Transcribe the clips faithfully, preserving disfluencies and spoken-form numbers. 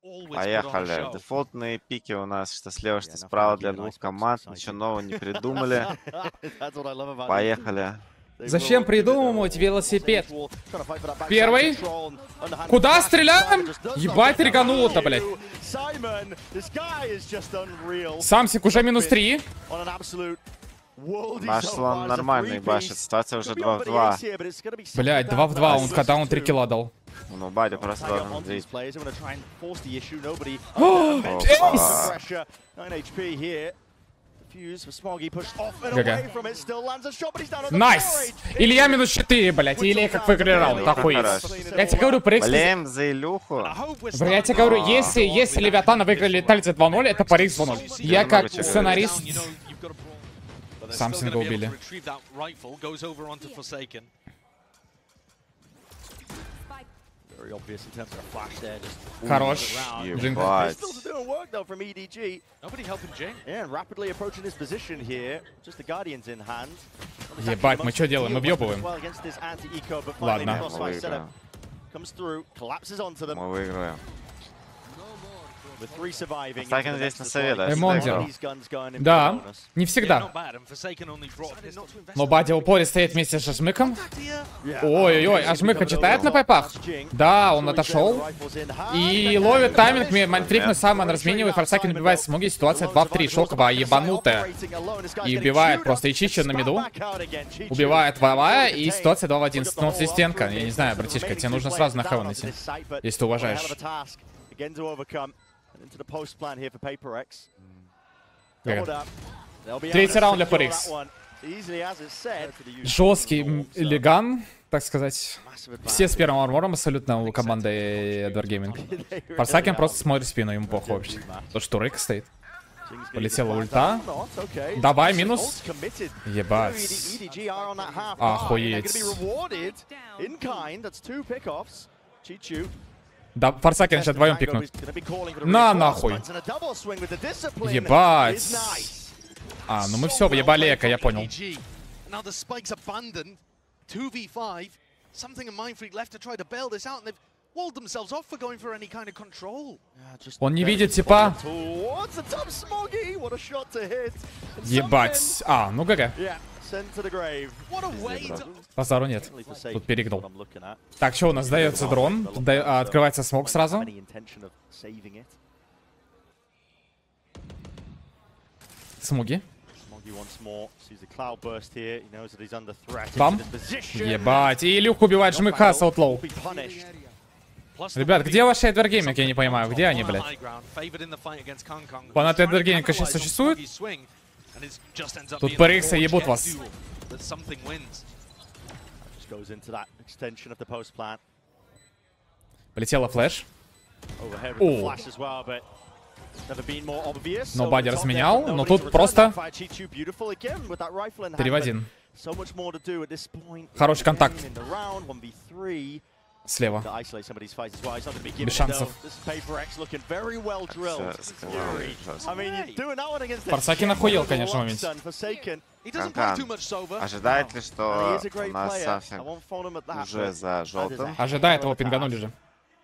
Поехали. Дефолтные пики у нас, что слева, что справа для двух команд. Ничего нового не придумали. Поехали. Зачем придумывать велосипед? Первый. Куда стреляем? Ебать, регануло-то, блядь. Самсик уже минус три. Наш слон нормальный башит. Ситуация уже два в два. Блядь, два в два. Он когда он три килла дал. Ну, Бадя просто должен сбить. Найс! Илья минус четыре, блядь. Илья как выиграл. Такой. Я тебе говорю, по икс... Блин, за Илюху. Бля, я тебе говорю, если, если Левиатана выиграли Летальцы два ноль, это по икс два ноль. Я как сценарист... Самсинга убили. Хорош. Ебать. Ебать, мы что делаем? Мы въебываем. Ладно. Мы выиграем. Форсакен здесь на совет, да? Эмондер. Да, не всегда. Но Бадди в упоре стоит вместе с Жмыком. Ой-ой-ой, а Жмыка читает на пайпах? Да, он отошел. И ловит тайминг, Майнфрик на самом разменивает, Форсакен убивает смоги, ситуация два в три, шоковая, ебанутая. И убивает просто Ичича на миду. Убивает Вавая, и ситуация два в один. Ну, Свистенко, я не знаю, братишка, тебе нужно сразу на хэвен идти, если ты уважаешь. Третий раунд для фор икс. Жесткий лиган, так сказать. Все с первым армором абсолютно у команды Эдвард Гейминг. Форсакен просто смотрит спину, ему плохо вообще. То, что Рейк стоит. Полетела ульта. Давай, минус. Ебать. Охуеть. Да, Форсакен сейчас вдвоем пикнут. На, нахуй. Ебать. А, ну мы все, въебали эко, я понял. Он не видит типа. Ебать. А, ну ГГ. Базару нет. Тут перегнул. Так, что у нас? Дается дрон. Тут да... а, открывается смог сразу. Смоги. Бам. Ебать. И Илюх убивает Жмыка с аутлоу. Ребят, где ваши Эдвард Гейминг? Я не понимаю. Где они, блядь? Фанаты Эдвард Гейминг, конечно, существуют. Тут по икс ебут вас. Полетела флеш. О. Но Бадди разменял, но тут просто три в один. Хороший контакт. Слева. Без шансов. Форсакен охуел, конечно, в моменте. Канкан, ожидает ли, что у нас Самсинг уже за желтым? Ожидает, его пинганули же.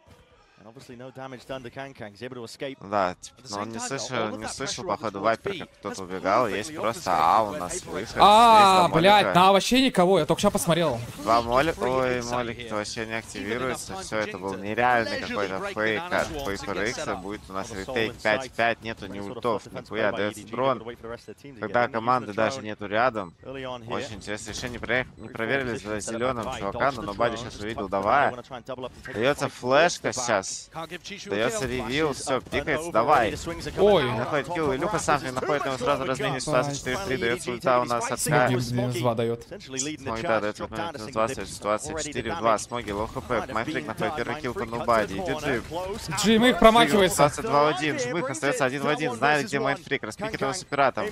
Да, типа, но он не слышал, не слышал, походу, вайпер, как кто-то убегал. Есть просто А, у нас выход. А, блядь, на вообще никого, я только что посмотрел. Два молика, ой, молики вообще не активируется. Все, это был нереальный какой-то фейк от фейфор икса. Будет у нас ретейк пять пять, нету ни ультов, нихуя, дается дрон. Когда команды даже нету рядом. Очень интересное решение. Не проверили за зеленым чувака, но Бадди сейчас увидел, давай. Дается флешка сейчас. Дается ревил, все, пикается, давай. Ой. Находит килл, Илюха Самсинг находит его сразу разменит, ситуация четыре в три, дается ульта у нас от Смоги минус два дает. Смоги, да, дается минус двадцать, ситуация четыре в два, Смоги, лоу хп, Майнфрик находит первый килл по нубади, идет Джим. Джим их промахивается. Ситуация два в один, Жмых остается один в один, знает, где Майнфрик, распикит его с оператором.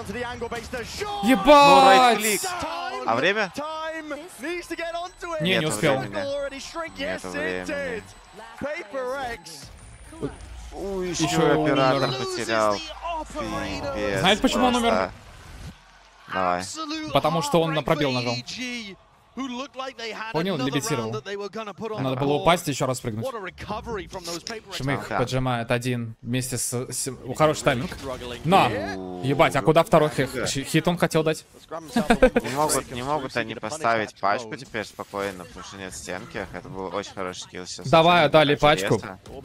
Ебать! А время? Не, не успел. Нету времени. Ой, еще, еще оператор потерял. Пипец, знаете, почему он умер? Давай. Потому что он на пробел нажал. Понял, левитировал. Надо было упасть и еще раз прыгнуть. Жмых поджимает один вместе с... с... О, хороший тайминг. На! Ебать, а куда второй хит, хит он хотел дать? Не могут, не могут они поставить пачку теперь спокойно, потому что нет стенки. Это был очень хороший скилл сейчас. Давай, отдали пачку.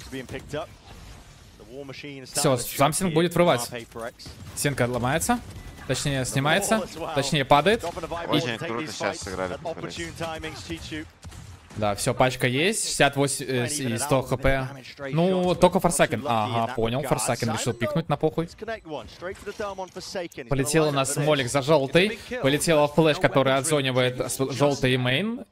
Все, самсинг будет врывать. Стенка ломается. Точнее, снимается. Точнее, падает. Очень круто сейчас сыграли. Да, все, пачка есть. шестьдесят восемь э, и сто хп. Ну, только Форсакен. Ага, понял. Форсакен решил пикнуть на похуй. Полетел у нас молик за желтый. Полетела флеш, который отзонивает желтый мейн.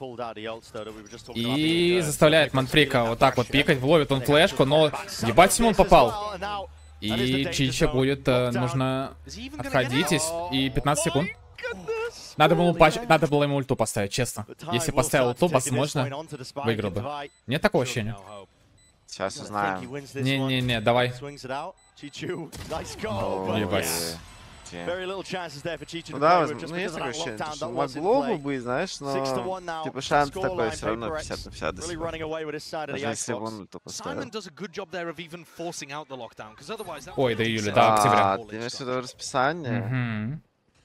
И заставляет Манфрика вот так вот пикать. Вловит он флешку, но ебать, ему он попал. И Чича будет, э, нужно отходить. И пятнадцать секунд. Надо было, пач... Надо было ему ульту поставить, честно. Если поставил ульту, возможно, выиграл бы. Нет такого ощущения? Сейчас узнаем. Не-не-не, давай. О, ебать. Ну да, ну есть такое ощущение, что могло бы быть, знаешь, но типа шанс такой все равно пятьдесят на пятьдесят до сих пор. Даже если бы он ульту поставил. Ой, до июля, до октября. А, ты имеешь в виду расписание? Мгм.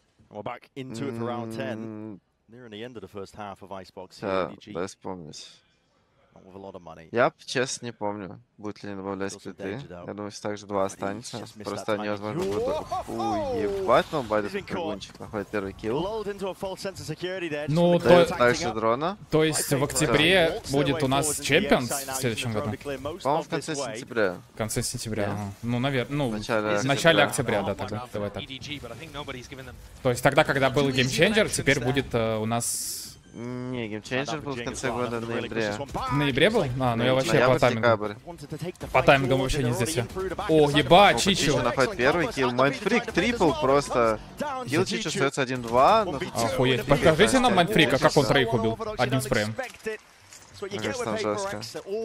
Да, вспомнить. Я, честно, не помню, будет ли не добавлять плиты. Я думаю, все так же два останется. Просто невозможно будет... Фу, ебать, но Байден Драгунчик находит первый килл. Ну, то... Дальше дрона. То есть в октябре будет у нас Чемпионс в следующем году? По-моему, в конце сентября. В конце сентября, ага. Ну, наверное, ну, В начале в начале октября, да, тогда. Давай так. То есть тогда, когда был геймченджер, теперь будет э, у нас... Не, геймченджер был в конце года, в ноябре. В ноябре был? А, ну я вообще Ноябрь, по таймингу. декабрь. По таймингам вообще не здесь. О, ебать, Чичу Чичу. находит первый килл. Майндфрик трипл просто. Килл Чичу остается один-два. Охуеть. Покажите нам Майндфрика, как он троих убил. Одним спреем. Мне кажется, там жестко.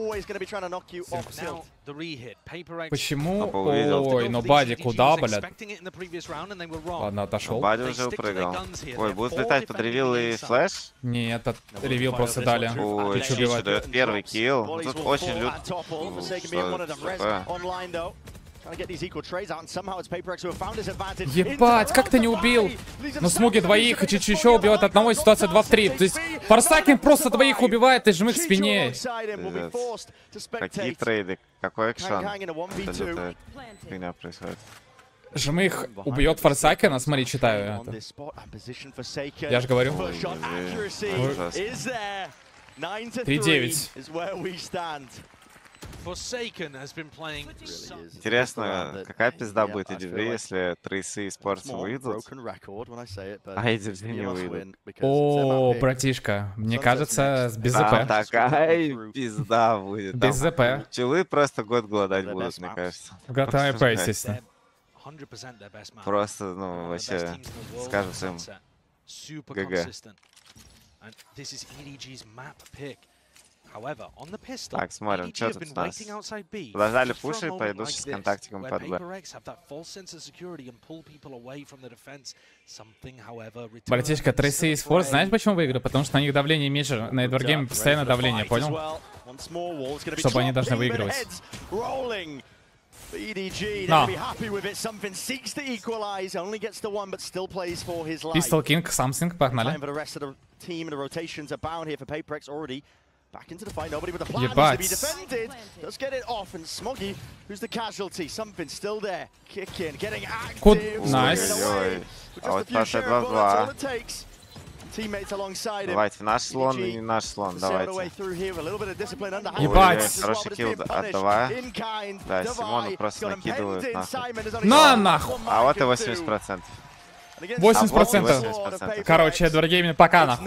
Почему? Ой, но Бади куда, блядь? Ладно, отошел. Бади уже упрыгал. Ой, будут летать под ревил и флэш? Нет, этот ревил просто дали. Ой, Чичу Чичу убивает. дает первый килл. Тут очень лют. Ебать, как ты не убил? Ну смоги двоих, и Чичу еще убивает одного, и ситуация два в три. То есть Форсакен просто двоих убивает, и жмых в спине. Какие трейды? Какой экшон? Это лютая фигня происходит. Жмых убьет Форсакена, смотри, читаю это. Я же говорю. три девять. Интересно, какая пизда будет Эдиври, если Трейсы и Спортс выйдут, а Эдиври не выйдут. О, братишка, мне кажется, без Там ЗП. такая пизда будет. Без ЗП. Пчелы просто год голодать будут, мне кажется. Готовый АП, естественно. Просто, ну, вообще, скажем всем ГГ. Так, смотрим, что тут у нас. Продолжали пуши, пойду с контактиком под Б. Братишка, Трейсы и Спорт, знаешь, почему выиграли? Потому что на них давление меньше, на Эдваргейме постоянно давление, понял? Чтобы они должны выигрывать. На. Пистол Кинг, Самсинг, погнали. Ебать. Куд... Найс. Ой-ой-ой. А вот Паша два в два. Давайте, наш слон и не наш слон, давайте. Ебать. Хороший килл отдавай. Да, Симону просто накидывают нахуй. На нахуй. А вот и восемьдесят процентов. восемьдесят процентов. Короче, Эдваргейме пока нахуй.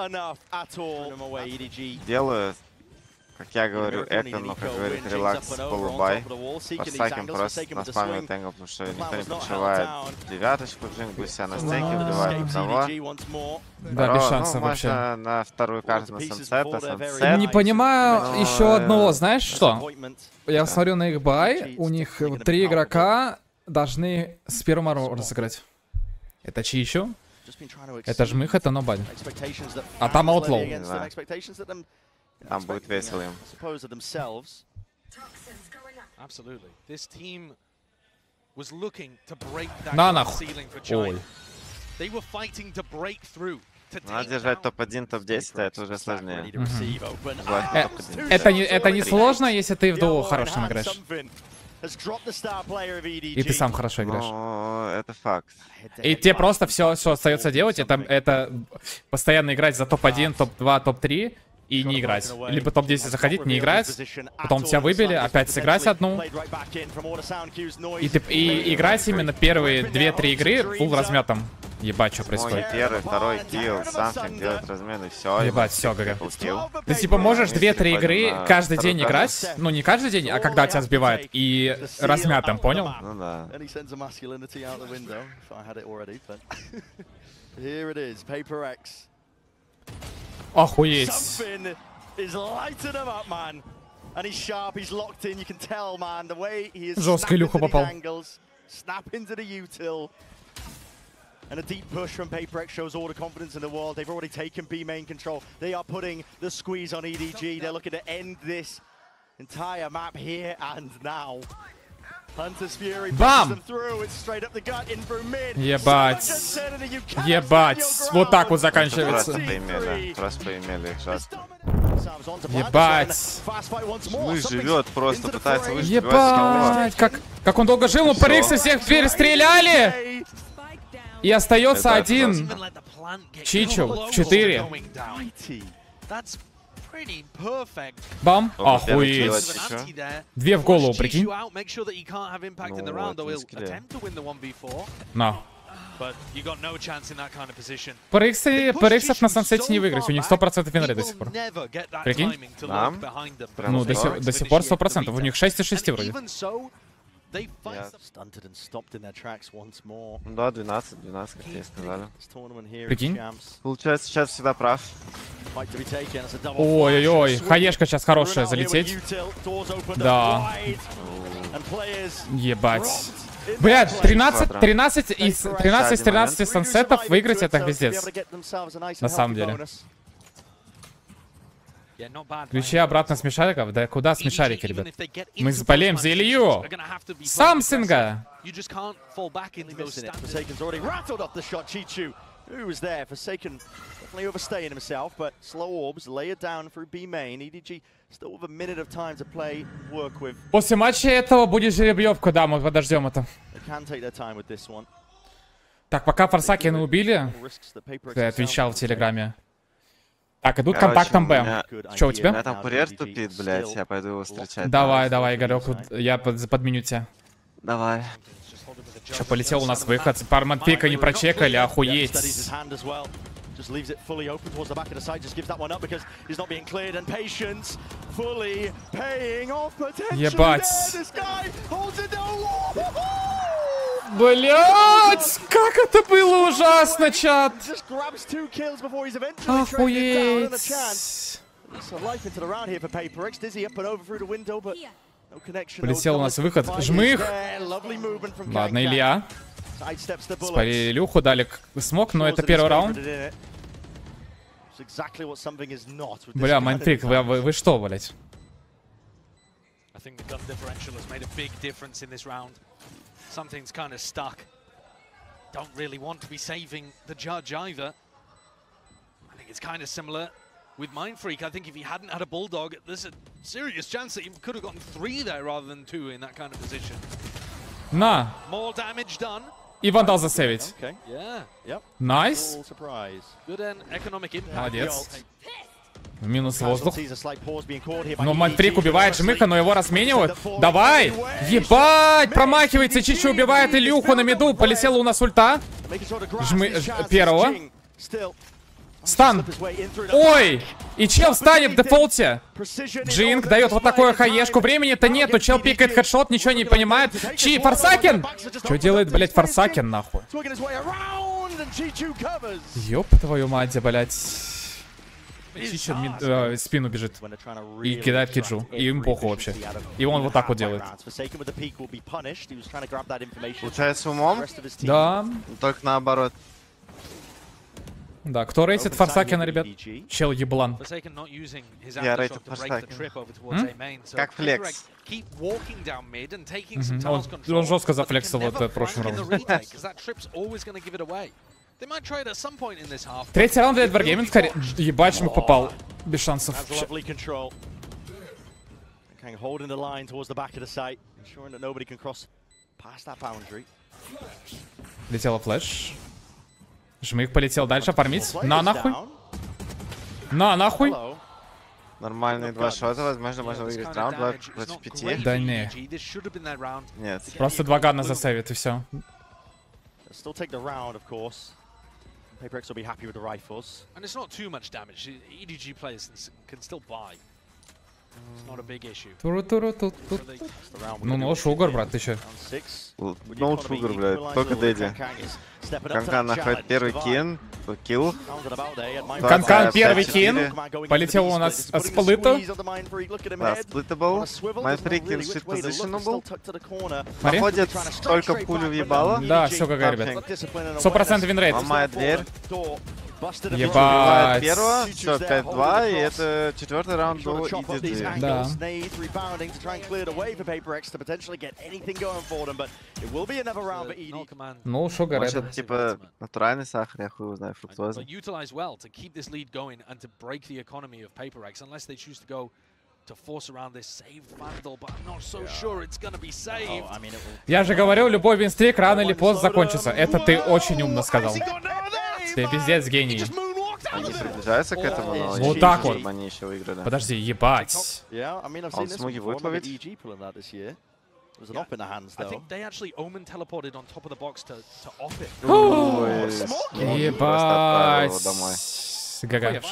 Делаю, как я говорю, эко, но, как говорит, релакс, полубай. Форсакен просто наспамил тэнгл, потому что никто не подшивает девяточку, Джинг будет себя на стейке, убивает одного. Да, без шансов ну, вообще. Можно на вторую карту на сансет, а сансет... Не понимаю но... еще одного, знаешь что? Я смотрю на их бай, у них три игрока должны с первым оружием разыграть. Это Чичу, Это жмых, это нобади. А там аутлоу. Да. Там будет весело им. На нахуй. Ой. Надо держать топ один, топ десять, а это уже сложнее. Э, это, не, это не сложно, если ты в дуо хорошим играешь. И ты сам хорошо играешь. Ну, это факт. И тебе просто все, что остается делать, это, это постоянно играть за топ один, топ два, топ три и не играть. Либо топ десять заходить, не играть, потом тебя выбили, опять сыграть одну. И, ты, и играть именно первые две-три игры фулл разметом. Ебать, что происходит. Первый, второй килл, самфинг, делать размены, все. Ебать, все, ГГ. Ты типа можешь две-три игры каждый день играть, ну не каждый день, а когда тебя сбивают, и размятым, понял? Ну да. Охуеть. Жестко Илюха попал. And a deep push from PaperX shows all the confidence in the world. They've already taken B main control. They are putting the squeeze on E D G. They're looking to end this entire map here and now. Hunter's Fury pushes them through. It's straight up the gut in through mid. Ебать. Ебать. Вот так вот заканчивается. Просто поимели. Просто поимели. Ебать. Жмых живет, просто пытается выжить. Ебать. Как, как он долго жил, но Парикса всех перестреляли. И остается это один. Чичу в четыре. Бам. Охуеть. Две в голову, прикинь. На. Париксов на Сансете не выиграть. У них сто процентов винрейт до сих пор. Прикинь? Да? Ну, до сих, до сих пор сто процентов. У них шесть из шести вроде. Да, двенадцать, двенадцать, как тебе сказали. Прикинь? Получается, сейчас всегда прав. Ой-ой-ой, хаешка сейчас хорошая залететь. Да. Ебать. Блядь, тринадцать, тринадцать из тринадцать из тринадцати сансетов выиграть это пиздец. На самом деле. Ключи обратно смешариков? Да куда смешарики, ребят? Мы болеем за Илью! Самсинга! После матча этого будет жеребьевка, да, мы подождем это. Так, пока Форсакина убили, я отвечал в Телеграме. Так, идут Короче, контактом Б. меня... Что у тебя? У меня там курьер тупит, блядь, я пойду его встречать. Давай, давай, Игорек, я под, подменю тебя. Давай. Че, полетел у нас выход. Парманпика не прочекали, охуеть. Ебать. Блять, как это было ужасно, чат. Охуеть. Полетел у нас выход. Жмых. Ладно, Илья. Спали Илюху, дали смог, но это первый раунд. Бля, Майнфрик, вы, вы, вы что, блять? Something's kind of stuck. Don't really want to be saving the judge either. I think it's kind of similar with Mindfreak. I think if he hadn't had a Bulldog, there's a serious chance that he could have gotten three there rather than two in that kind of position. На. More damage done. И вандал засейвить. Okay. Yeah. Yep. Найс. Good and economic impact. Молодец. Минус воздух. Но Майнфрик убивает Жмыха, но его разменивают. Давай! Ебать! Промахивается, Чичу убивает Илюху на миду. Полетела у нас ульта. Жмы... Первого. Стан. Ой! И чел встанет в дефолте. Джинк дает вот такую хаешку. Времени-то нету. Чел пикает хедшот, ничего не понимает. Чи, Форсакен? Что делает, блять, Форсакен, нахуй? Ёб твою мать, блять. Чичу э, спину бежит и кидает Киджу. И им похуй вообще. И он вот так вот делает. Получается умом? Да. Только наоборот. Да, кто рейтит Форсакена, ребят? Чел еблан. Я рейтил Форсакен. Как флекс. Угу. Он, он жестко зафлексил вот в прошлом раунде. Третий раунд для Wargaming, скорее. Ебать, Шмык попал. Без шансов. Летела флеш. Шмык полетел дальше фармить. На нахуй. На нахуй. Нормальные два шота, возможно, можно выиграть раунд два против пяти. Да не. Нет. Просто два гана засейвит и все. PaperX will be happy with the rifles. And it's not too much damage. E D G players can still buy. It's not a big issue. Ну, ну, шугар, брат, ты че? Ну, шугар, блядь, только Дэдди. Канкан находит первый кин, килл. Канкан первый кин. Полетел у нас от сплыта. Да, сплитабл. Майнфрик иншит позиционабл. Находит только пулю въебало. Да, все как ребят. Сто процентов винрейт. Ломает дверь. Ебать. Первого, все, пять-два, и это четвертый раунд до и ди джи. Да. Ну, шугар, может, типа, натуральный сахар, я хуй знаю, фруктоза. Я же говорил, любой винстрик рано или поздно закончится. Это ты очень умно сказал. Ты пиздец гений. Они приближаются к этому, но вот так вот. Они еще выиграли. Подожди, ебать. Он смоги будет ловить? Ебать. ГГ.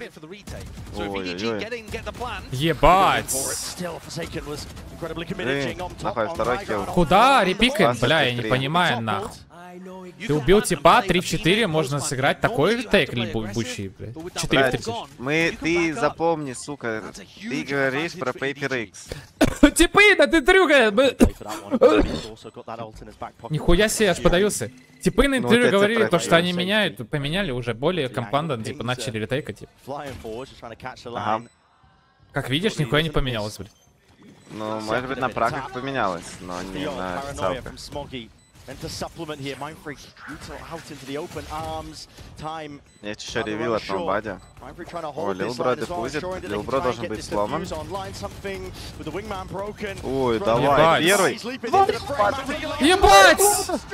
Ебать. Нахуй, второй килл. Куда репикаем? Бля, я не понимаю, нахуй. Ты убил типа, три в четыре можно сыграть такой тейк ебучий, блядь. четыре в три. Мы, ты запомни, сука, ты говоришь про PaperX. Типы, да ты трюга! Нихуя себе, аж подавился. Типы на интервью говорили, то, что они меняют, поменяли уже более компанда, типа начали ретейкать, типа. Ага. Как видишь, нихуя не поменялось, блядь. Ну, может быть, на праках поменялось, но не на официалках. And to supplement here, Mindfreak out into the open arms. Time. Есть еще ревил от Номбади. О, Лилбро дефузит. Лилбро должен быть сломан. Ой, давай, первый. Ебать!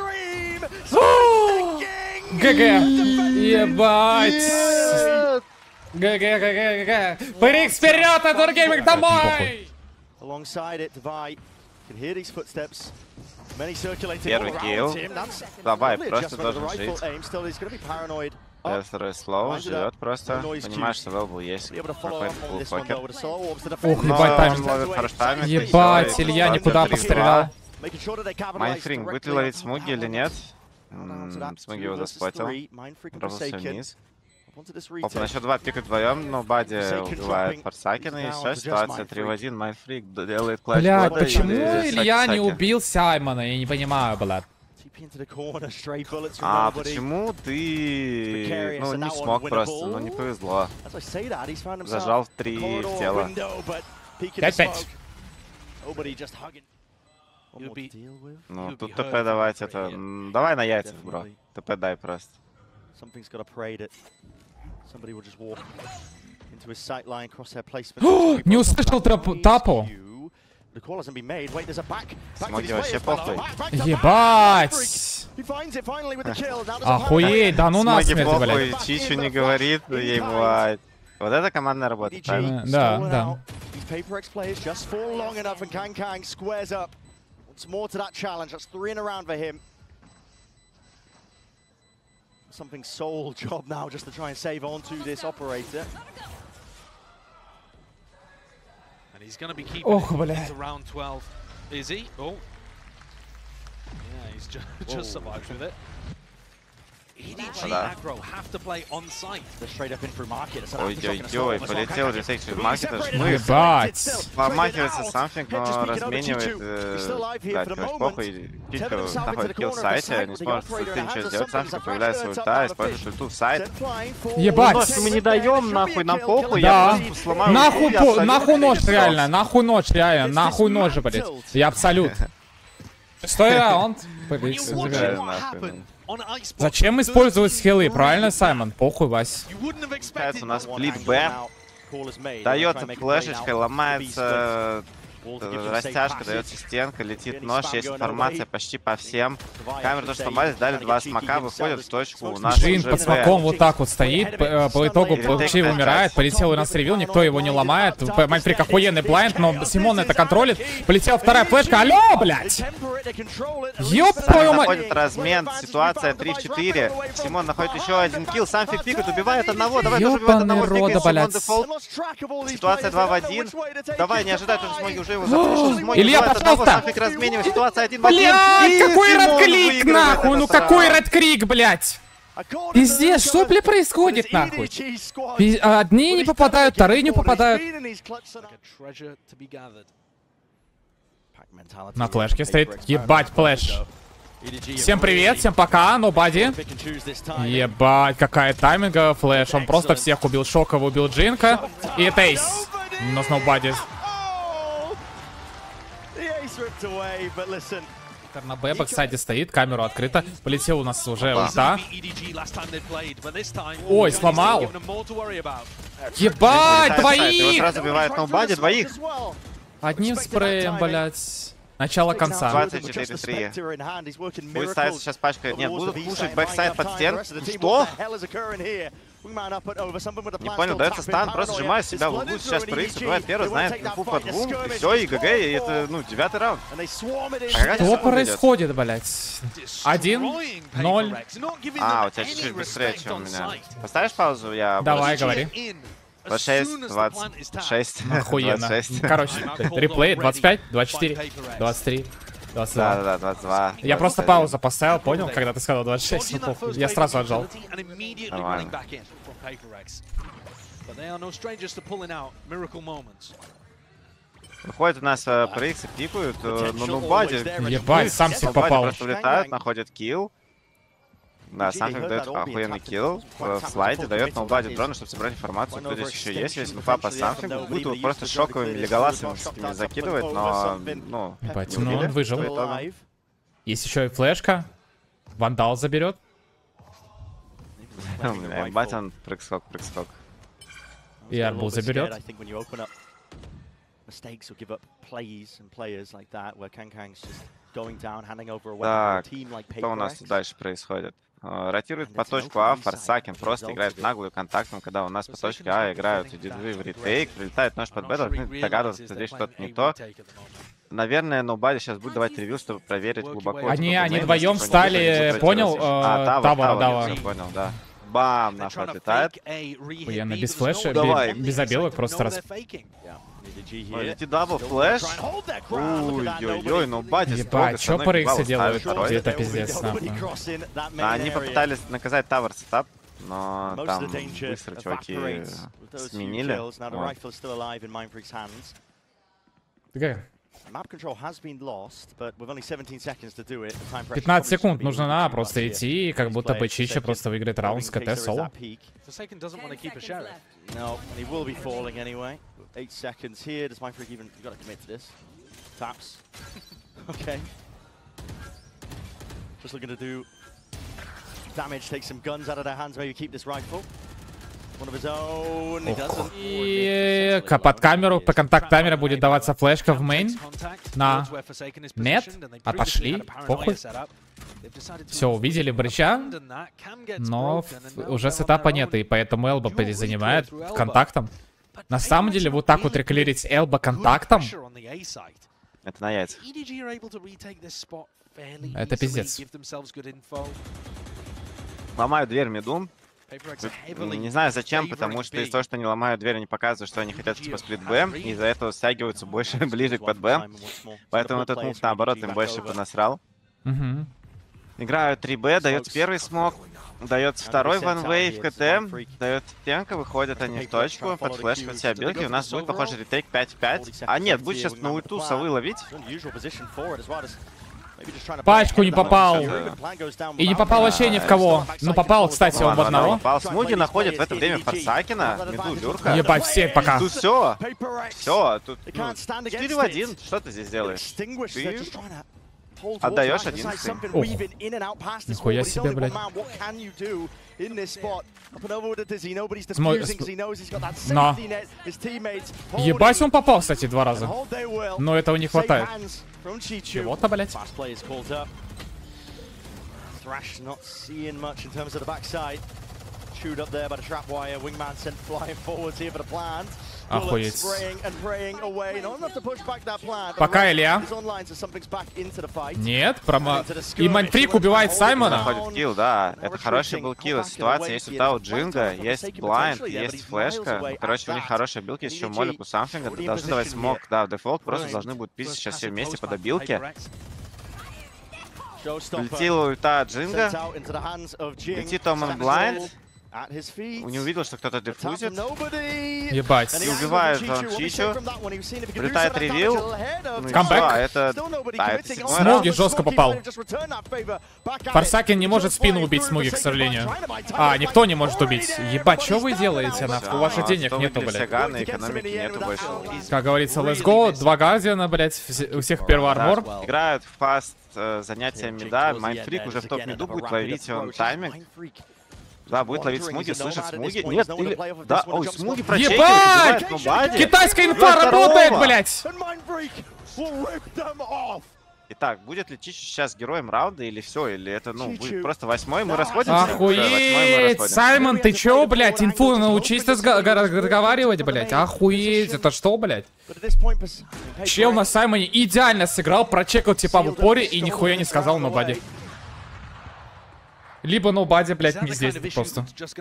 ГГ! Ебать! ГГ, ГГ, ГГ! Фрикс вперед, а Wargaming домой! Alongside it, Divide can hear these footsteps. Первый килл. Давай, просто должен жить. Второй слоу, живет просто. Понимаешь, что левел есть. Какой-то фулл-покер. Ух, ебать, тайминг. Ебать, Илья никуда пострелял. Майнфрик, будет ли ловить смуги или нет? Смуги его заспотил. Бросился вниз. Опа, на счет два пикают вдвоем, но Бади убивает Форсакена, и все, ситуация три в один, Майнфрик делает клатч. Блядь, почему Илья не убил Саймона? Я не понимаю, блядь. А почему ты, ну, не смог просто, ну, не повезло. Зажал в три в тело. пять-пять. Ну, тут ТП давать это... Давай на яйцах, бро. ТП дай просто. Не услышал тапу. Смоги вообще похуй. Ебать! Охуеть, да ну насмерть, блядь. Чичу не говорит, ебать. Вот это командная работа, правильно? Да, да. Something soul job now just to try and save on to this operator. And he's going to be keeping oh, it into round twelve. Is he? Oh. Yeah, he's just, just survived with it. Ой-ой-ой, полетел детектив через маркет, аж мы. Ебать. Помахивается самфинг, но разменивает. Да, короче, похуй. Чичка находит килл в сайте, не сможет ульты ничего сделать. Самфинг появляется ульта, использует ульту в сайт. Ебать. Нож мы не даем, нахуй, на похуй. Да. Я сломаю. Нахуй, по, нахуй нож, реально, нахуй нож, реально, нахуй нож, блядь. Я абсолют. Шестой раунд. Зачем использовать скиллы, правильно, Саймон? Похуй, Вась. У нас сплит Б. Дается флешечкой, ломается растяжка, дается стенка, летит нож, есть информация почти по всем. Камеры тоже сломались, дали два смока, выходят в точку. У нас Джин под смоком вот так вот стоит, по, по итогу Чей умирает, полетел у нас ревил, никто его не ломает. Майнфрик охуенный блайнд, но Симон это контролит. Полетела вторая флешка, алло, блядь! Ёб твою мать! Находит размен, ситуация три в четыре. Симон находит еще один килл, Самфик пикает, убивает одного, давай тоже убивает одного, пикает, Симон дефолт. Ситуация два в один. Давай, не ожидай, тоже смоги уже. Илья, пожалуйста! Блядь, какой редклик, нахуй! Ну какой редклик, блядь! Пиздец, что, бля, происходит, нахуй? Пиз... Одни не попадают, вторые не попадают. На флешке стоит. Ебать, флеш. Всем привет, всем пока, нобади. Ебать, какая тайминга, флеш. Он просто всех убил, шоково убил Джинка. И это эйс. У нас нобади. На Б, бэксайде стоит, камеру открыта. Полетел у нас уже ульта. Ой, сломал. Ебать, двоих! Его сразу убивает ноубади, двоих. Одним спреем, блять. Начало конца. двадцать четыре три. Будет ставиться сейчас пачка. Нет, будут пушить бэксайд под стен. Что? Не понял, дается стан, просто сжимаю себя в углу, сейчас прыгает, убивает первый, знает инфу по двум, и все, и ГГ, и это, ну, девятый раунд. А что происходит, блять? Один, ноль. А, у тебя чуть-чуть быстрее, чем у меня. Поставишь паузу? Я... Давай, говори. двадцать шесть, двадцать шесть, охуенно. двадцать шесть. Короче, реплей, двадцать пять, двадцать четыре, двадцать три. двадцать два. Да, да, двадцать два. Я просто паузу поставил, понял, когда ты сказал двадцать шесть, ну, похуй. Я сразу отжал. Нормально. Выходит у нас э, про икс и пикают, э, но нубади. Ебать, Самсик попал. Просто улетает, находит килл. Да, Самфик дает охуенный килл в слайде, дает ноубади дрона, чтобы собрать информацию, кто здесь еще есть. Весь инфа по Самфингу. Будут его просто шоковыми леголасами закидывать, но, ну... Ебать, ну он выжил. Есть еще и флешка. Вандал заберет. Ебать, он прыг-скок, прыг-скок. И арбуз заберет. Так, что у нас тут дальше происходит? Ротирует по точку А, Форсакин просто играет наглую контактом, когда у нас по точке А играют дедвы в ретейк, прилетает нож под Б, должны догадываться, что здесь что-то не то. Наверное, нобади сейчас будет давать ревью, чтобы проверить глубоко. Они, они вдвоем встали, понял? А, Тавара, Тавара, я понял, да. Бам, нахуй отлетает. Охуенно, без флеша, Давай. без обилок, просто раз... Ой, лети дабл флэш. Ой-ой-ой, ну бади ебать, что по рейксе делают? Это пиздец, нахуй. Они попытались наказать тавер сетап, но там быстро чуваки сменили. пятнадцать секунд нужно на просто идти, и как будто бы Чича просто выиграет раунд с КТ соло. Eight seconds here. Does Mindfreak even? You gotta commit to this. Taps. Okay. Just looking to do damage. Take some guns out of their hands. Maybe keep this rifle. One of his own. He doesn't. И под камеру, по контакт камере будет даваться флешка в мейн. На. Нет. Отошли. Похуй. Все, увидели брича, но уже сетапа нет, и поэтому Элба перезанимает контактом. На самом деле, вот так вот реклирить Элба контактом. Это на яйцах. Это пиздец. Ломают дверь миду. Не знаю зачем, потому что из-за того, что они ломают дверь, они показывают, что они хотят типа сплит Б, и из-за этого стягиваются больше ближе к под Б. Поэтому этот мув, наоборот, им больше понасрал. Угу. Играют три Б, дается первый смог. Дает второй ванвей в КТ, дает пенка, выходят они в точку, под флеш, под себя билки. У нас будет, похоже, ретейк пять пять. А нет, будет сейчас на ульту совы ловить. Пачку не попал. И не попал вообще ни в кого. Ну попал, кстати, он в одного. Попал. Смуги находит в это время Форсакина. Меду, Люрка. Ебать, все пока. Тут все. Все, тут ну, четыре в один. Что ты здесь делаешь? Ты отдаешь один скрин. Ох. Нихуя себе, блядь. На. Ебать, он попал, кстати, два раза. Но этого не хватает. Чего-то, блядь. Охуеть. Пока Илья. Нет, промо... И Майнфрик убивает Саймона. Находит килл, да. Это хороший был килл. Ситуация есть ульта у Джинга, есть блайнд, есть флешка. Ну, короче, у них хорошие билки, еще молик у Самфинга. Должны давать смог, да, в дефолт. Просто должны будут пить сейчас все вместе по добилке. Летела ульта Джинга. Летит Оман блайнд. Не увидел, что кто-то дефузит. Ебать. И убивает он Чичу. Прилетает ревил. Ну камбэк. Все, это... Да, это Смоги жестко попал. Форсакин не может спину убить Смоги, к сожалению. А, никто не может убить. Ебать, что вы делаете, нахуй? У ваших денег нету, блядь. Экономики нету больше. Как говорится, let's go. Два Гардиана, блядь. У всех первый армор. Играют в фаст занятия мида. Майнфрик уже в топ-миду будет ловить он тайминг. Да, будет ловить Смуги, слышит Смуги. Нет, или... Да, ой, Смуги прочекает. Ебать! Китайская инфа работает, блядь! Итак, будет ли Чичу сейчас героем раунда или все? Или это, ну, будет просто восьмой, мы расходимся? Охуеть! Саймон, ты чё, блядь? Инфу научись разговаривать, блядь. Охуеть! Это что, блядь? Чел на Саймоне идеально сыграл, прочекал типа в упоре и нихуя не сказал нобади. Либо нобади, блядь, не здесь просто.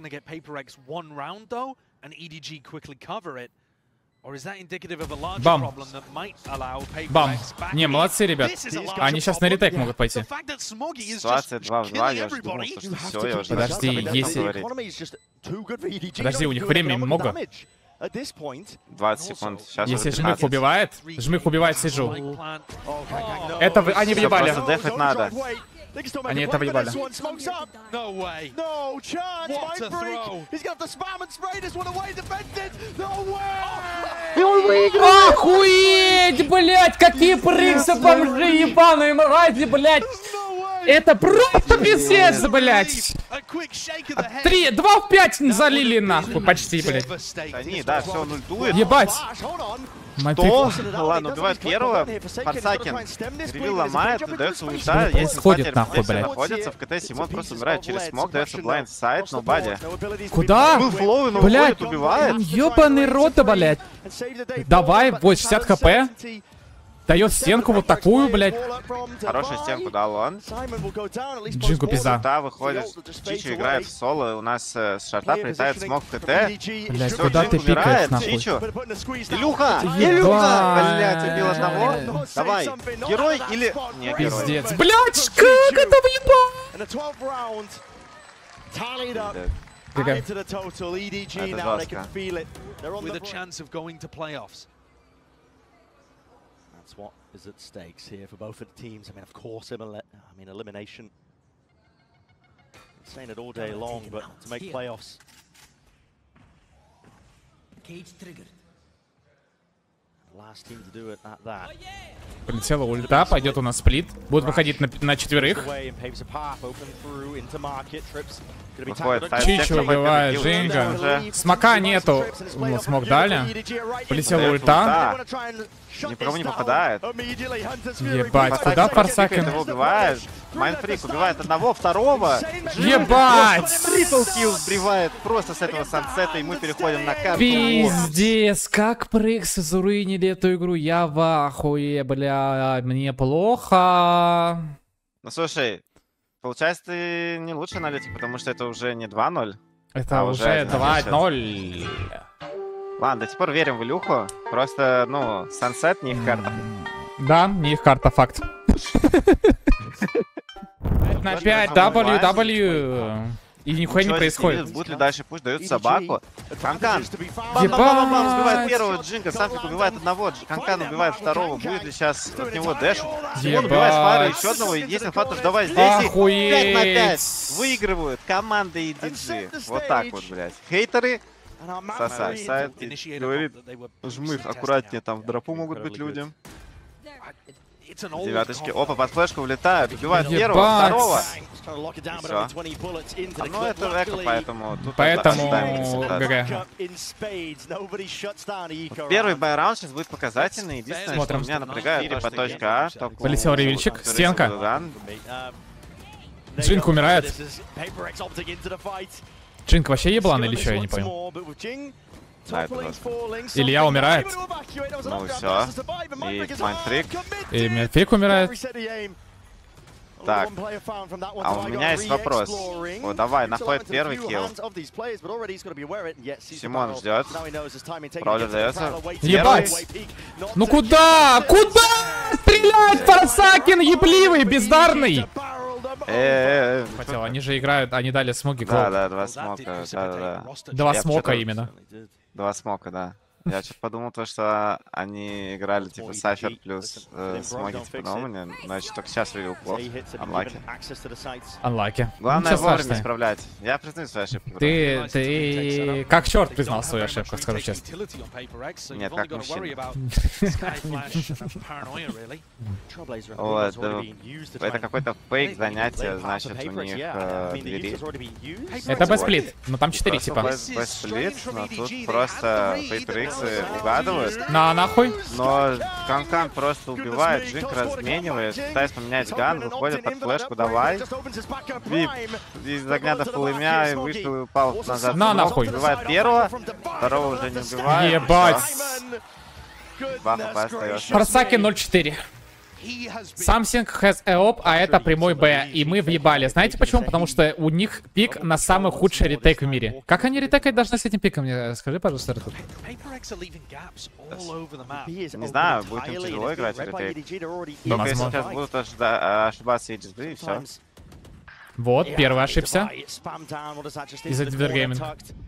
Бам. Бам. Не, молодцы, ребят. Они сейчас на ретейк могут пойти. Ситуация два в два, я уже думал, что все, я уже... Подожди, если... Подожди, у них времени много. двадцать секунд. Сейчас если Жмых убивает, Жмых убивает Сиджу. Это вы... Они въебали. Просто дефать надо. Они это въебали. И он выиграл! Охуеть, блядь! Какие приксы, бомжи, ебаные мрази, блядь! Это просто пиздец, блядь! Три, два в пять залили, нахуй, почти, блядь. Они, да, все, он ультует. Ебать! Что? Ладно, убивает первого. Форсакин. Ревил ломает, дается ульта. Если сходит нахуй, блядь. находится, в КТ Симон просто умирает через смог, дается блайнд сайд, но бади. Куда? Был флоу, но блядь, убивает. Ебаный рот, блядь. Давай, восемьдесят хп. Дает стенку вот такую, блядь. Хорошую стенку дал он. Джингу пизда. Да, выходит. Чичу играет в соло. У нас э, с шарта прилетает смог в КТ. Блядь, Все, куда ты пикаешь, нахуй? Чичу. Илюха! Илюха! Блядь, убил одного. Давай, герой или... Не, герой. Пиздец. Блядь, как это въебал? Это жестко. That's what is at stakes here for both of the teams. I mean, of course, I mean, elimination. Saying it all day long, but to make playoffs. Cage triggered. Last team to do it at that. Прилетела ульта, пойдет у нас сплит. Будут выходить на, на четверых. Чичу убивает Джинга. Смока нету. Ну, смог дали. Полетела ульта. Никого не попадает. Ебать, куда Форсакин? Его убивает. Майнфрик убивает одного, второго. Ебать! Трипл килл сбривает просто с этого сансета, и мы переходим на карту. Пиздец, как Приксы заруинили эту игру. Я в ахуе, бля, мне плохо. Ну слушай, получается, ты не лучший аналитик, потому что это уже не два ноль. Это а уже два ноль. Ладно, до сих пор верим в Илюху. Просто, ну, Сансет не их карта. Да, не их карта, факт. На пять, дабл ю, дабл ю. и нихуя не происходит. Будет ли дальше пуш, дают собаку. Канкан. Ебать! Убивает первого Джинка, Сафик убивает одного, Канкан убивает второго. Будет ли сейчас от него дэш? Он убивает Фара еще одного, единственный фактор, давай здесь. Охуеть! пять на пять выигрывают команда и ди джи. Вот так вот, блядь. Хейтеры. Сосай, сайт говорит, жмых, аккуратнее, там в дропу могут быть люди. Девяточки. Опа, под флешку влетают, убивают первого, второго. Все. Ну, это эко, поэтому... Тут Поэтому... ГГ. Первый байраунд сейчас будет показательный. Единственное, что меня напрягает, по точке А. Полетел ревильчик. Стенка. Джинк умирает. Джинк вообще еблан или что, я не понял. Да, это Илья умирает. Ну все. И Майнфрик. И Майнфрик умирает. Так. А у меня есть вопрос. О, давай, находит первый килл. Симон ждет. Браулер дается. Ебать! Ну куда? Куда? Стрелять, Форсакин, ебливый, бездарный! Э-э-э. Хотел, они же играют, они дали смоки. Да, да, два смока, да, да, да. Два смока именно. Два смока, да. Я что-то подумал, то, что они играли типа Сайфер плюс э, смоки типа на умне, но я только сейчас видел плохо. Анлаки. Анлаки. Главное вовремя исправлять. Я признаю свои ошибки. Ты, ты... Как черт признал свою ошибку, скажу честно. Нет, как мужчина. Вот, это какой-то фейк занятие, значит, у них э, двери. Это бэсплит, но там четыре типа. Бэсплит, но тут просто Пейпериксы угадывают. На, нахуй. Но Канкан просто убивает, Джинк разменивает, пытается поменять ган, выходит под флешку, давай. Вип из огня до полымя и вышел и упал назад. На, нахуй. Убивает первого, второго уже не убивает. Ебать. Два хп остается. Форсаки ноль четыре. Something has a op, а это прямой Б, и мы въебали. Знаете почему? Потому что у них пик на самый худший ретейк в мире. Как они ретейкать должны с этим пиком? Мне скажи, пожалуйста, Артур. Не знаю, будет им тяжело играть в ретейк. Ну, Только если сейчас будут ошибаться и джизды, и все. Вот, первый ошибся. Из-за Дивергейминг.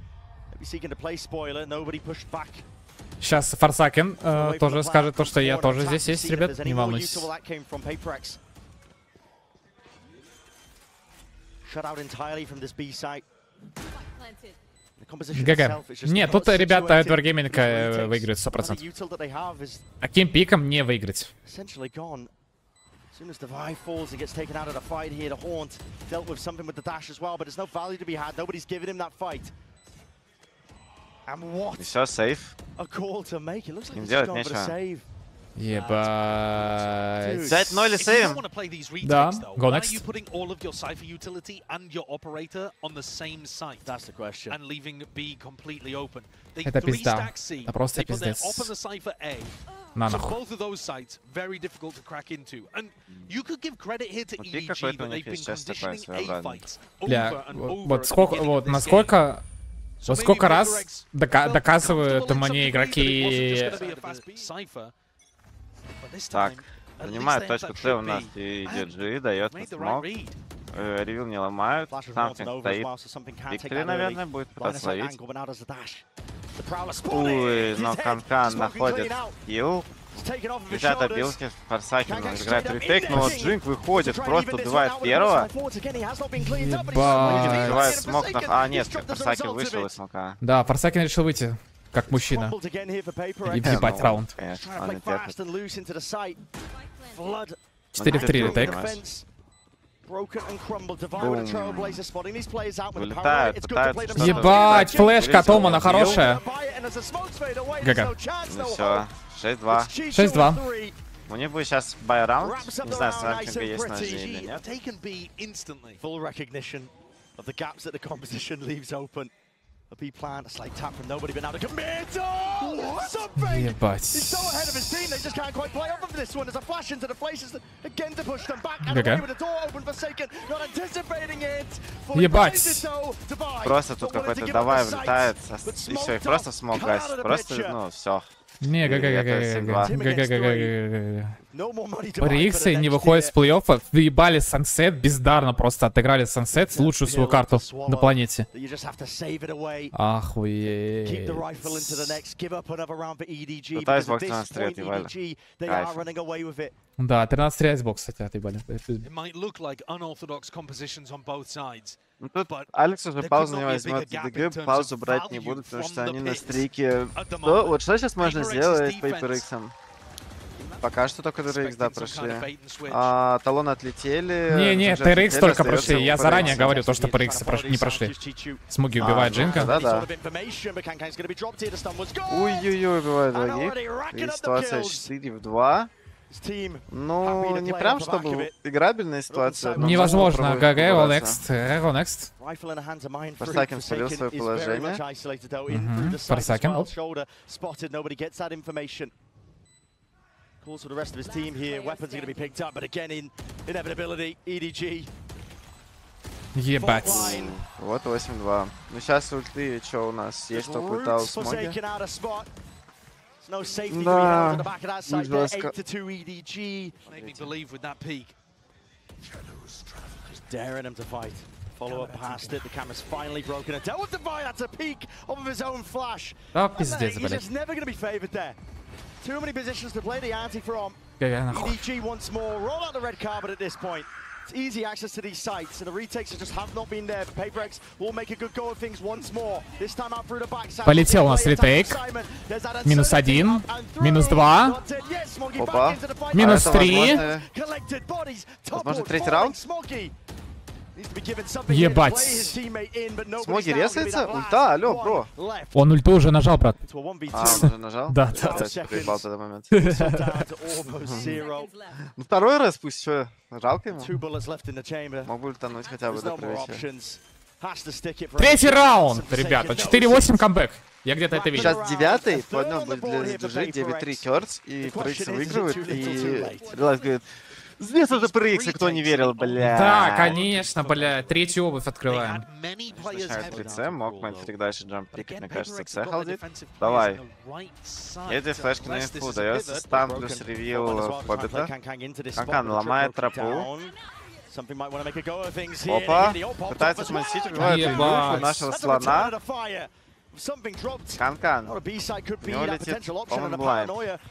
Сейчас Форсакен э, тоже скажет то, что я тоже здесь есть, ребят, не волнуйтесь. ГГ. Нет, тут, ребята, Эдваргейминг э, выиграет сто процентов. Таким пиком не выиграть. As soon as the Divide falls, he gets taken out of the fight here. The Haunt dealt with something with the dash as well, but there's no value to be had. Nobody's giving him that fight. And what Все, сейф. a call to make. It looks like Им he's делать gone for the нечего. save. Ебать. взять ноль и сейвим. Да, go next. You putting all of your cipher utility and your operator on the same site. That's the question. And leaving B completely open. They Это three пизда. stack C. Это просто They put their пиздец. op on the cipher A. На So нахуй. both of those sites very difficult to crack into. And you could give credit here to Вот E и D G какой-то that у they've них been есть сейчас такой conditioning A своеобразный. fights Бля, over and вот, over вот at the сколько, beginning вот of this game. насколько, So вот maybe сколько раз Paper X дока felt доказывают comfortable in мне some игроки. degrees that it wasn't just gonna be a fast-paced cipher. But this Так, time, at least занимает they had точку that С у trip нас B. и ди джи, And дает made the right смог. read. Э, Ревил не ломают. Flash was Самсинг wanted over as стоит. well, so something can take Виктори, that наверное, early. будет Line пытаться of sight ловить. angle, but now does the dash. The Prowler spotted. Ой, He's но dead. Канкан Smoking находит clean out. килл. It's taken off of his Ребята, shoulders. билки Форсакен Can't get играет straight up ретейк, in но вот there. Джинк выходит, Trying to просто even this one убивает out with первого. a force again. He has not been cleaned up, but he's Ебать. still Убивает in смог на... Forsaken. А, нет, He's stripped as a Форсакен result of вышел it. из смока. Да, Форсакен решил выйти, как мужчина. Crumbled again here for Paper И X. въебать раунд. Конечно, Trying to он play не терпит. fast and loose into the site. Flood. четыре в три ретейк. Defense. Broken and crumbled. Divide Boom. with a Trailblazer spotting these players out with a Вылетает, power. It's good to play пытается them. что-то Ебать, вылетать. флешка Томана хорошая. ГГ. Ну все, шесть два. шесть два. У них будет сейчас бай-раунд. Не знаю, Самсинга есть ножи или нет. Taken B instantly. Full recognition of the gaps that the composition leaves open. A B plan, a slight tap from nobody, but now to commit. Oh, something! Ебать. He's so ahead of his team, they just can't quite play off of this one. There's a flash into the places again to push them back. And ГГ. away with the door open for Forsaken, not anticipating it. Ебать. Просто тут какой-то давай влетает, и все, и просто смог гасить. Просто, ну, все. Не, га-га-га-га-га-га-га-га-га-га. Риксы не выходят с плей-оффа, въебали Сансет, бездарно просто отыграли Сансет, лучшую свою карту на планете. Охуеть. Да, тринадцать три айсбокс, кстати, отъебали. Ну, тут Алекс уже паузу не возьмет, ДГ паузу брать не будут, потому что они на стрике. Что? Вот что сейчас можно сделать с PaperX? Пока что только ТРХ, да, прошли. А, талоны отлетели. Не-не, ТРХ только прошли. Я заранее говорю то, что ПРХ прош... не прошли. Смуги убивает Джинка. Да-да. Ой-ой-ой, убивает других. И ситуация четыре в два. Ну, не прям чтобы играбельная ситуация. Невозможно. ГГ, all next. All next. Форсакен спалил свое положение. Форсакен, оп. Calls for the rest of his team here. Weapons are going to be picked up, but again, in inevitability, E D G. Ебать. Вот восемь два. Ну сейчас ульты, что у нас? Есть кто пытал смоги? Да. Жестко. Daring him to fight. Follow up past it. The camera's finally broken. And dealt with the fight. That's a peek off of his own flash. Да, пиздец, He's блядь. just never going to be favored there. Too many positions to play the anti from. ГГ, E D G once more. Roll out the red carpet at this point. It's easy access to these sites, and the retakes just have not been there. But PaperX will make a good go of things once more. This time out through the backside. Полетел у нас ретейк. Минус один. Минус два. Опа. Минус три. Возможно, третий раунд? Ебать. Смоги резается? Ульта, алло, бро. Он ульту уже нажал, брат. А, он уже нажал? Да, да. Я проебал в этот момент. Ну второй раз пусть, что, жалко ему. Мог бы ультануть хотя бы до привечера. Третий раунд, ребята. четыре восемь камбэк. Я где-то это видел. Сейчас девятый, понял, будет для Джи, девять три Кёртс, и ПРХ выигрывает, и Релайз говорит, здесь это ПРХ, кто не верил, бля. Да, конечно, бля, третью обувь открываем. Начинает три С, мог Майнфрик дальше джамп пикать, мне кажется, С халдит. Давай. Эти флешки на инфу дается, стан плюс ревил Хоббита. Канкан ломает тропу. Опа, пытается смансить, убивает ревилку нашего слона. Канкан. У него летит Omen Blind.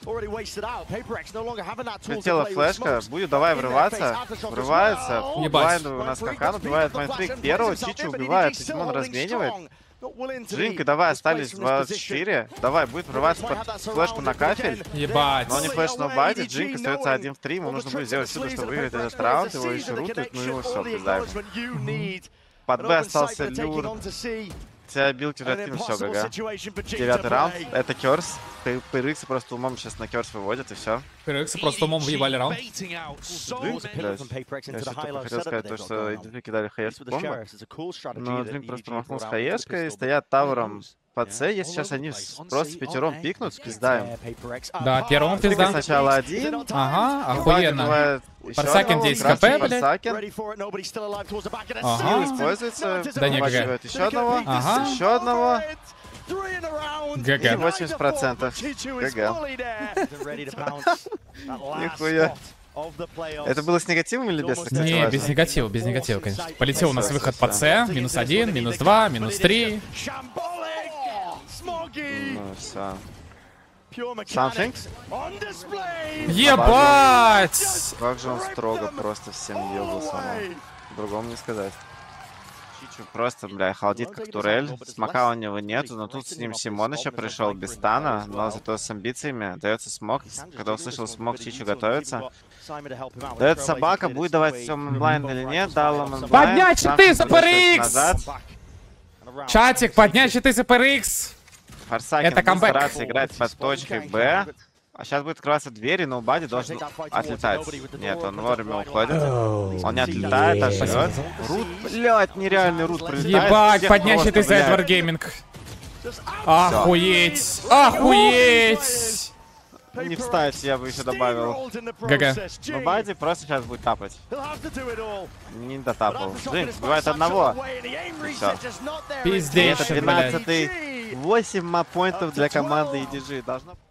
Летела флешка. Будет давай врываться. Врывается. Блайнд у нас Канкан. Убивает Майнфрик первого. Чичу убивает. Тимон разменивает. Джинка, давай, остались двадцать четыре. Давай, будет врываться под флешку на кафель. Ебать. Но не флеш на байте. Джинка остается один в три. Ему нужно будет сделать все, чтобы выиграть этот раунд. Его еще рутают, ну его все, пиздаем. Под Б остался Люр. Тебя билд уже откинул, все, ГГ. Девятый раунд. Это Кёрс. ПРХ просто умом сейчас на Кёрс выводят, и все. ПРХ просто умом въебали раунд. Я еще только хотел сказать, то, что Джинки кидали хаешку бомбу. Но Джинк просто промахнул с хаешкой, стоят тавером под С. Если сейчас они просто пятером пикнут, пиздаем. Да, первому пизда. Сначала один. Ага, охуенно. Форсакен десять хп, блядь. Ага. Используется. Да не, ГГ. Еще одного. Ага. Еще одного. ГГ. И восемьдесят процентов. ГГ. Нихуя. Это было с негативом или без? Не, без негатива, без негатива, конечно. Полетел у нас выход под С. Минус один, минус два, минус три. Ну все. Something? Ебать! Как же он строго просто всем ебался. Другому не сказать. Чичу просто, бля, халдит как турель. Смока у него нету, но тут с ним Симон еще пришел без стана, но зато с амбициями. Дается смог. Когда услышал смог, Чичу готовится. Дает собака, будет давать все онлайн или нет. Дал им онлайн. Поднять щиты за ПРХ! Чатик, поднять щиты за ПРХ! Форсакен это камбэк. Стараться играть под точкой Б. А сейчас будет открываться дверь, но Бади должен отлетать. Нет, он вовремя уходит. Он не отлетает, а живет. Рут, блядь, нереальный рут прилетает. Ебать, поднять щиты за Эдвард Гейминг. Охуеть! Охуеть! Не встать, я бы еще добавил. ГГ. Но Бади просто сейчас будет тапать. Не дотапал. Джинк сбивает одного. Все. Пиздец, Это двенадцатый. восемь мапоинтов для команды и ди джи. Должно...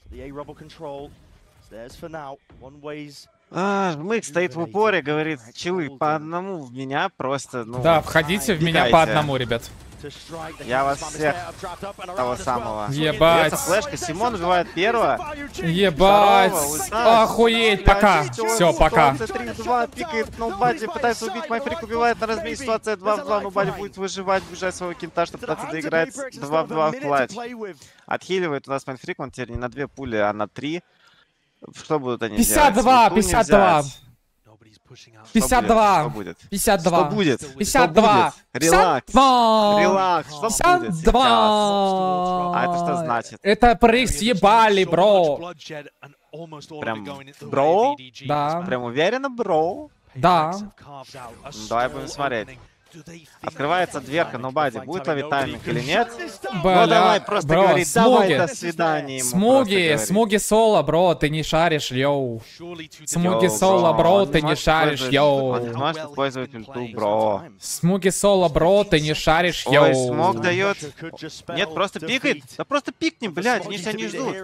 А, Жмых стоит в упоре, говорит, чилы, по одному в меня просто, ну... Да, входите в меня по одному, ребят. Я вас всех того самого. Ебать. Флешка, Симон убивает первого. Ебать. Второго, охуеть, пока. Все, пока. три два, пикает, ноубади, пытается убить, Майфрик убивает на размене, ситуация два в два, ноубади будет выживать, бежать своего кента, чтобы пытаться доиграть два в два в клатч. Отхиливает у нас Майфрик, он теперь не на две пули, а на три. Что будут они пятьдесят два, делать? пятьдесят два. пятьдесят два. Что будет? пятьдесят два. Что будет? пятьдесят два. Релакс. Релакс. Что будет пятьдесят два. А это что значит? Это прыг съебали, бро. Прям бро? Да. Прям уверенно, бро? Да. Давай будем смотреть. Открывается дверка, ноубади будет ловить тайминг или нет? Бля, ну давай просто бро, говори, смуги. давай до свидания ему. Смуги, смуги соло, бро, ты не шаришь, йоу. Смуги соло, бро, ты не шаришь, йоу. Он не может использовать ульту, бро. Смуги соло, бро, ты не шаришь, йоу. Ой, смог дает. Нет, просто пикает. Да просто пикни, блядь, они тебя не ждут.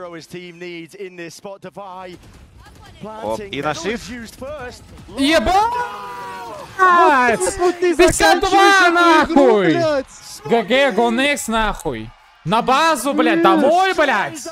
Оп, и нашив. Ебать! пятьдесят два нахуй! ГГ, Гонекс нахуй! На базу, блядь, домой, блядь!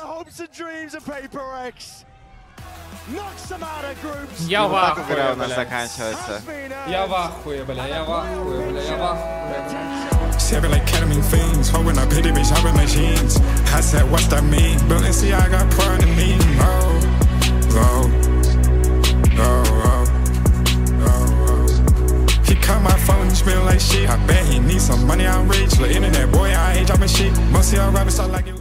Я в ахуе, у нас заканчивается. Я в ахуе, бля, я в ахуе, бля, я в ахуе. Seven like ketamine fiends, holding up pity bitch, hopping machines. I said, what's that mean? Built and see, I got pride in me. Oh, oh, oh, oh, oh, oh. He cut my phone, smell like shit. I bet he needs some money, I'm rich. Look, internet boy, I ain't dropping shit. Mostly all rappers, I like it.